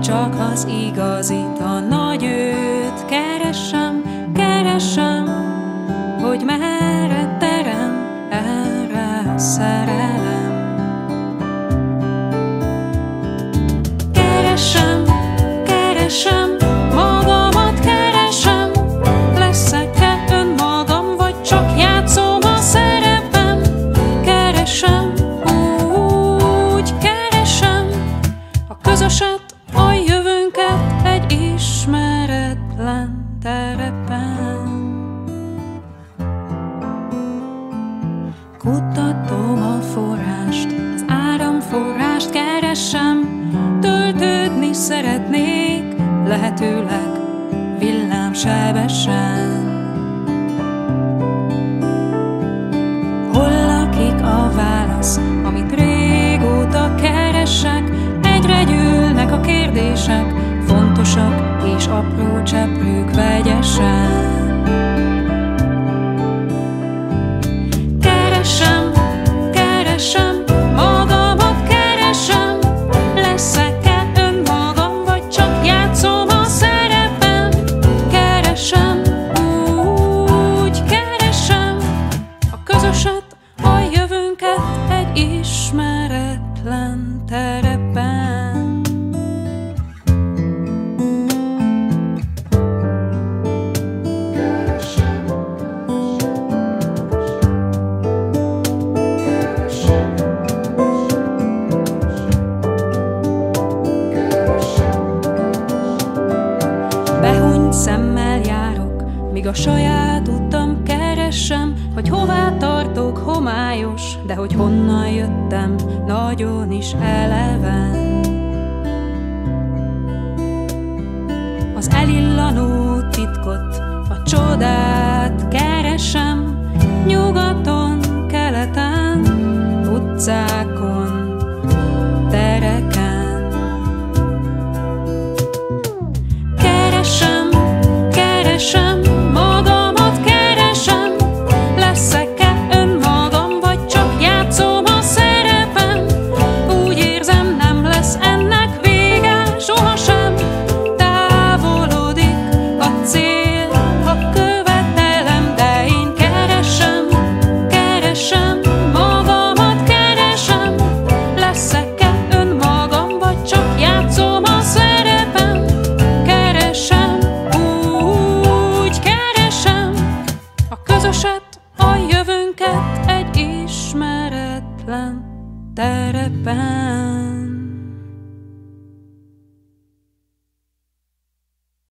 csak az igazit, a nagy őt keresem, keresem, hogy merre terem erre szerelem. Keresem, keresem, magamat keresem, leszek-e önmagam, vagy csak játszom a szerepem? Keresem, úgy keresem a közöset, a jövőnket egy ismeretlen terepen. Kutatom a forrást, az áramforrást keresem, töltődni szeretnék, lehetőleg villámsebesen. Hol lakik a válasz, amit régóta keresek? Egyre gyűlnek a kérdések, fontosak és apró cseprők vegyesen. Keresem, keresem, magamat keresem, leszek-e önmagam, vagy csak játszom a szerepem? Keresem, úgy keresem a közöset, a jövőnket egy ismeretlen terepen. Behunyt szemmel járok, míg a saját utam keresem, hogy hová tartok homályos, de hogy honnan jöttem, nagyon is eleven. Az elillanó titkot, a csodát keresem, nyugaton, keleten, utcákon, tereken. Keresem, keresem, magamat keresem, leszek-e önmagam, vagy csak játszom a szerepem? Úgy érzem, nem lesz ennek vége sohasem, távolodik a cél, ha követelem, de én keresem, keresem, magamat keresem, leszek-e önmagam, vagy csak játszom a szerepem? Keresem, úgy keresem a közöset, a jövőnket egy ismeretlen terepen.